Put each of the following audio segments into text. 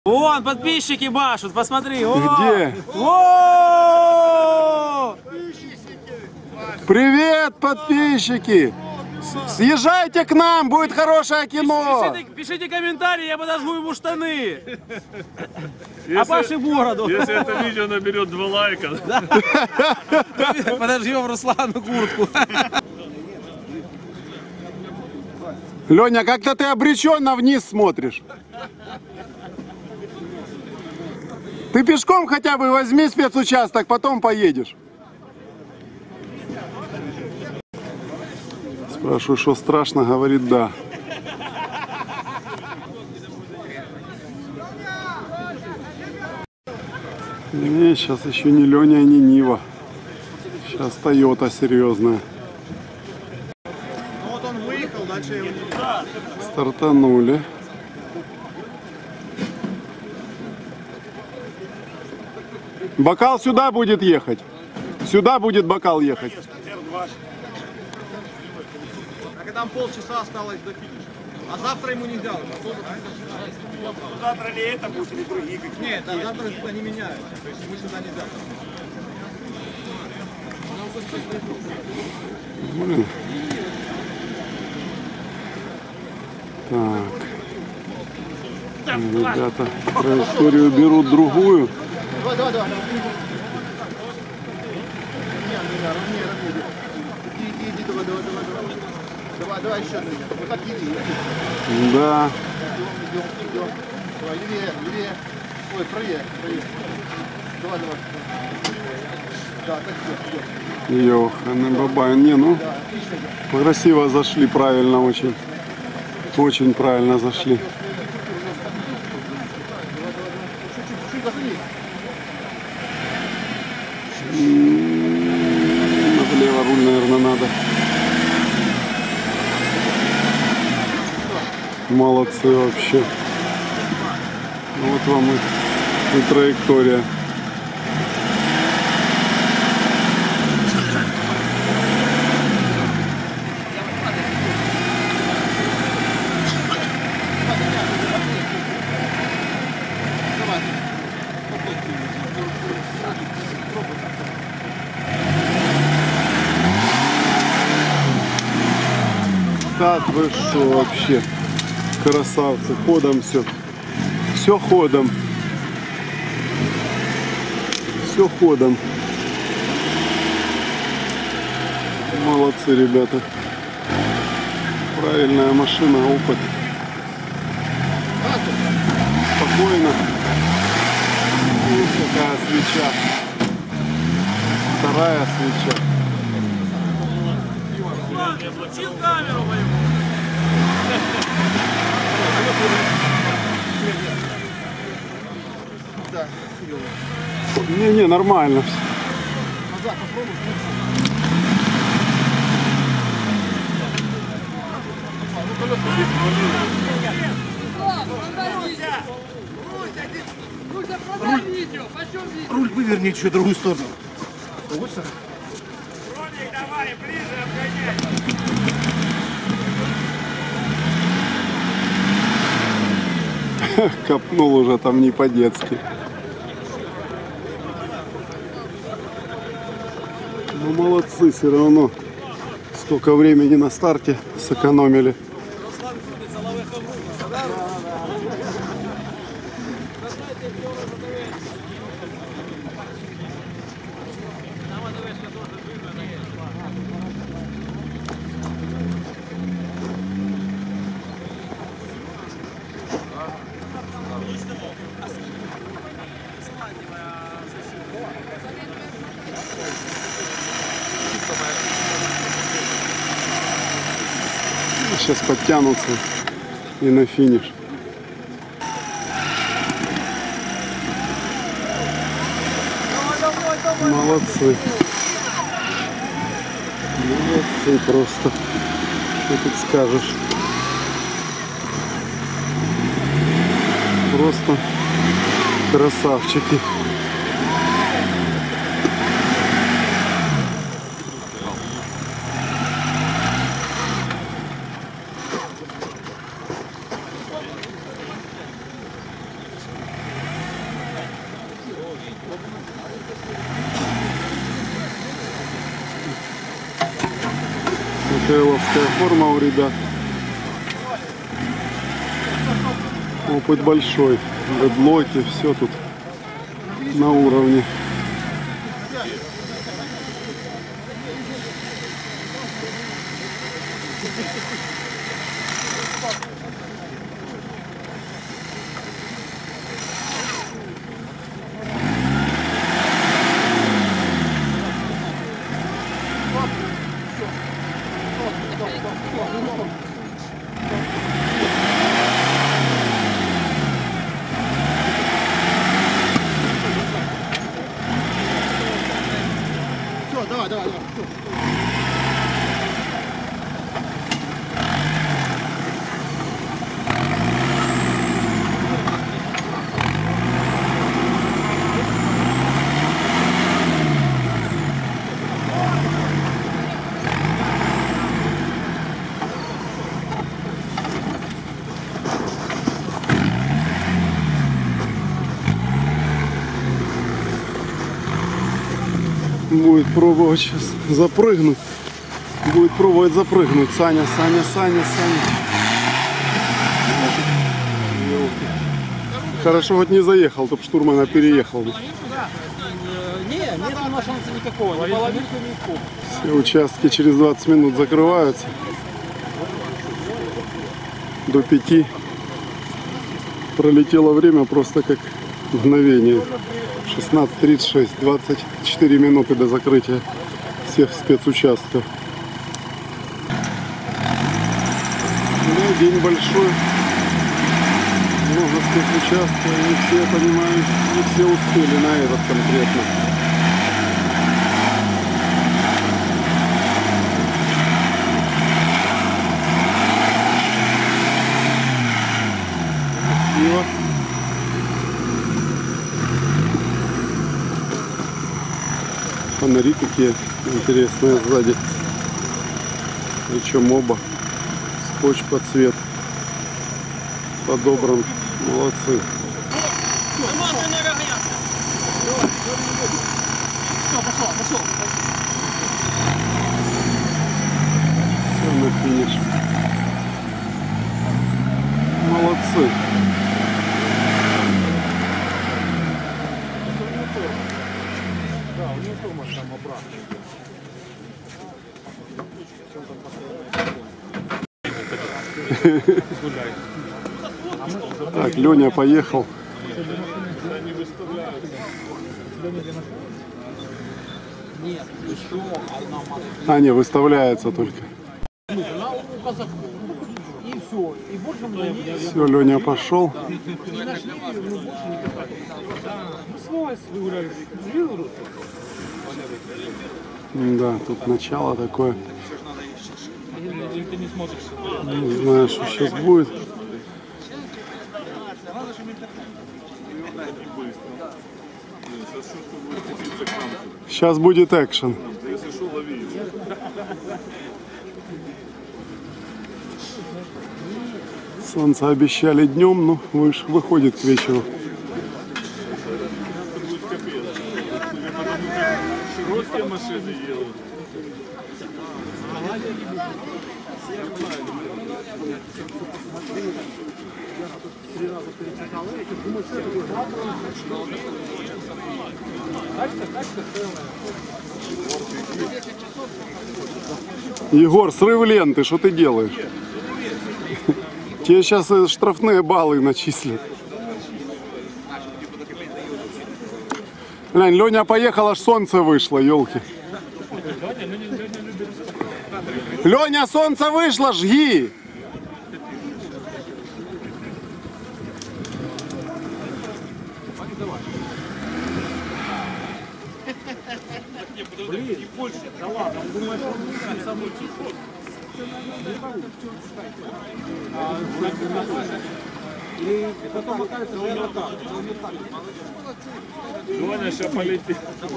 Вон, подписчики машут, посмотри. О! Где? О! Привет, подписчики! Съезжайте к нам, будет хорошее кино! Пишите комментарии, я подожгу ему штаны. А Паше бороду. Если это видео наберет 2 лайка. Подожгем Руслану куртку. Леня, как-то ты обреченно вниз смотришь. Ты пешком хотя бы возьми спецучасток, потом поедешь. Спрашиваю, что страшно, говорит да. Не, сейчас еще не Леня, не Нива. Сейчас Тойота серьезная. Вот он выехал, дальше его не... Стартанули. Бокал сюда будет ехать. Сюда будет бокал ехать. Так там полчаса осталось до финиша. А завтра ему нельзя уже. Завтра ли это будет, или другие какие-то? Нет, а завтра они меняются. То есть ему сюда нельзя. Так. Ребята траекторию берут другую. Давай, давай, давай. Иди, давай, давай, давай. Давай, еще. Вот так иди. Да. Идем. Давай, левее. Ой, правее. Давай. Да, так идем. Ёханы бабай. Не, ну, красиво зашли, правильно очень. Очень правильно зашли. Чуть газани. Влево руль, наверное, надо. Молодцы вообще. Вот вам и траектория. Так вы что вообще? Красавцы, ходом все. Все ходом. Все ходом. Молодцы, ребята. Правильная машина, опыт. Спокойно. Вот какая свеча. Вторая свеча. Я включил камеру мою. Не, нормально. Руль выверни чуть в другую сторону. Давай, ближе обгоняй. Копнул уже там не по-детски. Ну молодцы, все равно. Столько времени на старте сэкономили. Сейчас подтянутся и на финиш. Молодцы. Молодцы просто. Что тут скажешь? Просто красавчики. КЛовская форма у ребят. Опыт большой. Дедлоки, все тут на уровне. Все, давай, давай, давай. Будет пробовать сейчас запрыгнуть. Будет пробовать запрыгнуть. Саня, Саня, Саня, Саня. Хорошо, хоть не заехал, чтоб штурмана переехал. Нет у нас шанса никакого. Ни половинку, ни пол. Все участки через 20 минут закрываются. До 5. Пролетело время просто как мгновение. 16:36, 24 минуты до закрытия всех спецучастков. Да, день большой. Много спецучастков. И не все, понимаю, не все успели на этот конкретно. Красиво. Фонари какие интересные сзади. Причем оба. Скотч под цвет подобран. Молодцы. Все на финиш. Молодцы. Так, Леня поехал. А, не, выставляется только. Все, Леня пошел. Да, тут начало такое. Не знаю, что сейчас будет. Сейчас будет экшен. Солнце обещали днем, но выходит к вечеру. Широкие машины едут. Егор, срыв ленты, что ты делаешь? Тебе сейчас штрафные баллы начислят. Глянь, Леня поехал, аж солнце вышло, елки. Леня, солнце вышло, жги! Леня сейчас полетит.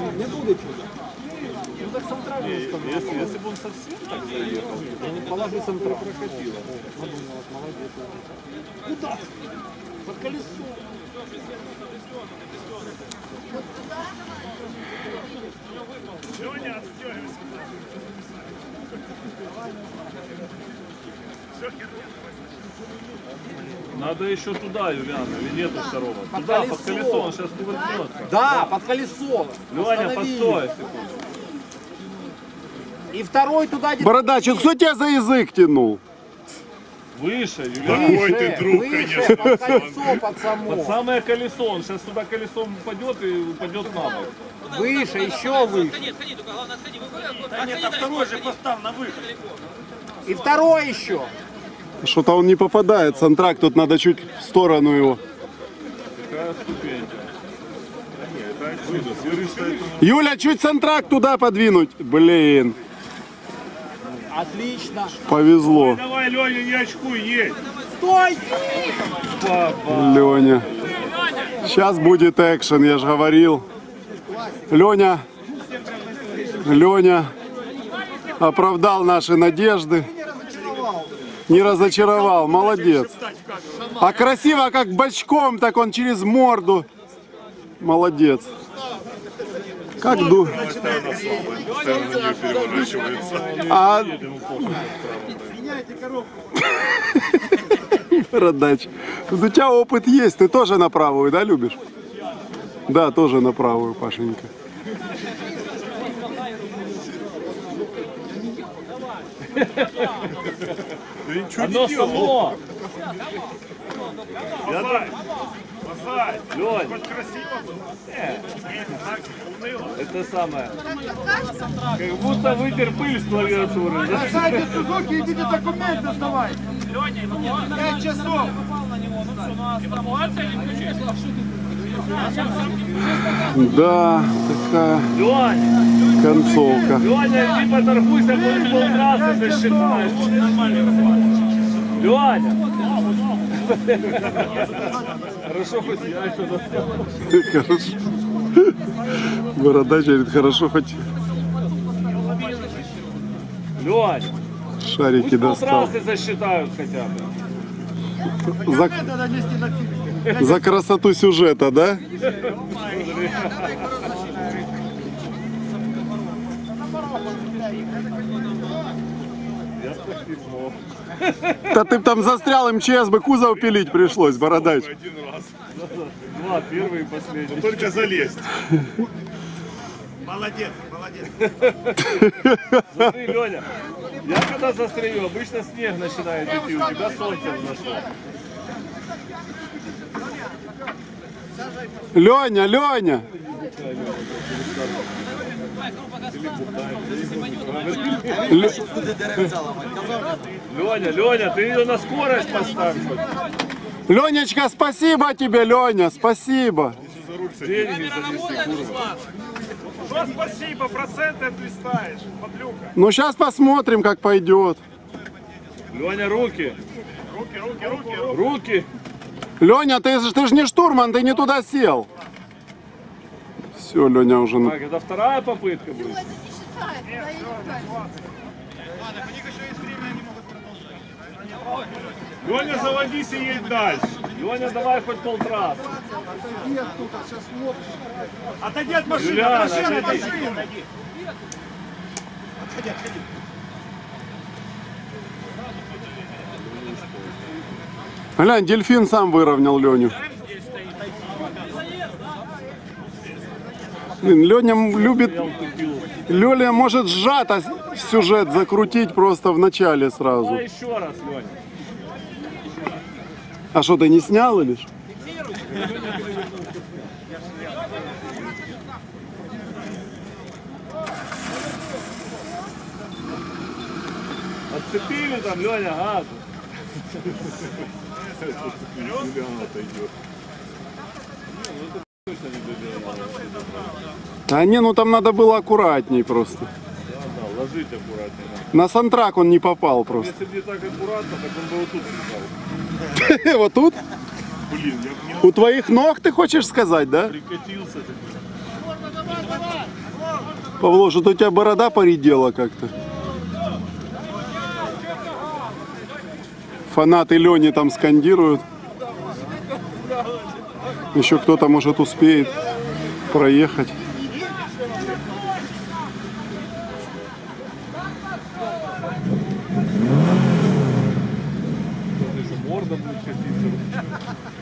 Если бы он совсем так заехал, положи центра прокатило. Куда? Под колесо. Леня, отстегивайся. Надо еще туда, Юлиана, или нету второго? Туда, под колесо, он сейчас кувыркнется. Да, под колесо. Леня, Останови. постой секунду. И второй туда где-то. Бородач, вот кто тебя за язык тянул? Выше, Юлиана. Какой ты друг, выше, конечно. под кольцо, под само. Под самое колесо, он сейчас туда колесом упадет и упадет на бок. Выше, еще выше. Да нет, а второй же поставь на выход. И второй еще. Что-то он не попадает. Сантрак, тут надо чуть в сторону его. Какая ступень. Да нет, это отсюда. Смотри, что это... Юля, чуть Сантрак туда подвинуть. Блин, Отлично. повезло. Давай, Леня, не очкуй, едь. Стой! Леня. Сейчас будет экшен, я же говорил. Леня оправдал наши надежды. Не разочаровал, молодец. А красиво, как бочком, так он через морду. Молодец. Как ду... Постоянно на нее переворачивается. А... Бородач, у тебя опыт есть, ты тоже на правую, да, любишь? Да, тоже на правую, Пашенька. Да ничего Оно не делал. само. Спасай. Спасай. Лень, Хоть красиво было. Нет, так уныло. это самое. Как будто вытер пыль с клавиатуры. Да? Сзади Сузуки, идите документы сдавай. 5 часов. Да, такая Леня, концовка. Леня, иди поторгуйся, хоть полтрассы засчитаешь. Леня. Хорошо, хоть я еще достал. Хорошо. Бородач говорит, хорошо, хоть Леня, шарики пусть достал. полтрассы засчитают хотя бы. За красоту сюжета, да? Да ты б там застрял, МЧС бы кузов пилить пришлось, Бородач. Один раз. Два, первый и последний. Только залезть. Молодец, молодец. Смотри, Леня, я когда застрелю, обычно снег начинает идти, у тебя солнце взошло. Леня, Леня! Леня, ты ее на скорость поставь. Ленечка, спасибо тебе, Леня, спасибо. Деньги занеси, курва. Что спасибо, проценты отлистаешь, подлюка. Ну, сейчас посмотрим, как пойдет. Леня, руки. Руки. Руки. Леня, ты же не штурман, ты не туда сел. Все, Леня уже... Так, это вторая попытка будет. Леня, заводись и едь дальше. Леня, давай хоть полтрассы. Отойди от машины, Юлиана, от машины, от отойди. машины. Глянь, дельфин сам выровнял Леню. Блин, Леня любит... Леня может сжато сюжет закрутить просто в начале сразу. Давай еще раз, Леня. А что, ты не снял или ж? Отцепили там, Леня, газ. Юлиана отойдет. Да не, ну там надо было аккуратней просто. Да, ложить аккуратнее. На сантрак он не попал просто. Если бы не так аккуратно, так он бы вот тут лежал. Вот тут? Блин, я не У твоих ног, ты хочешь сказать, да? Прикатился ты. Павло, что-то у тебя борода поредела как-то. Фанаты Лени там скандируют. Еще кто-то, может, успеет проехать. морда будет катиться.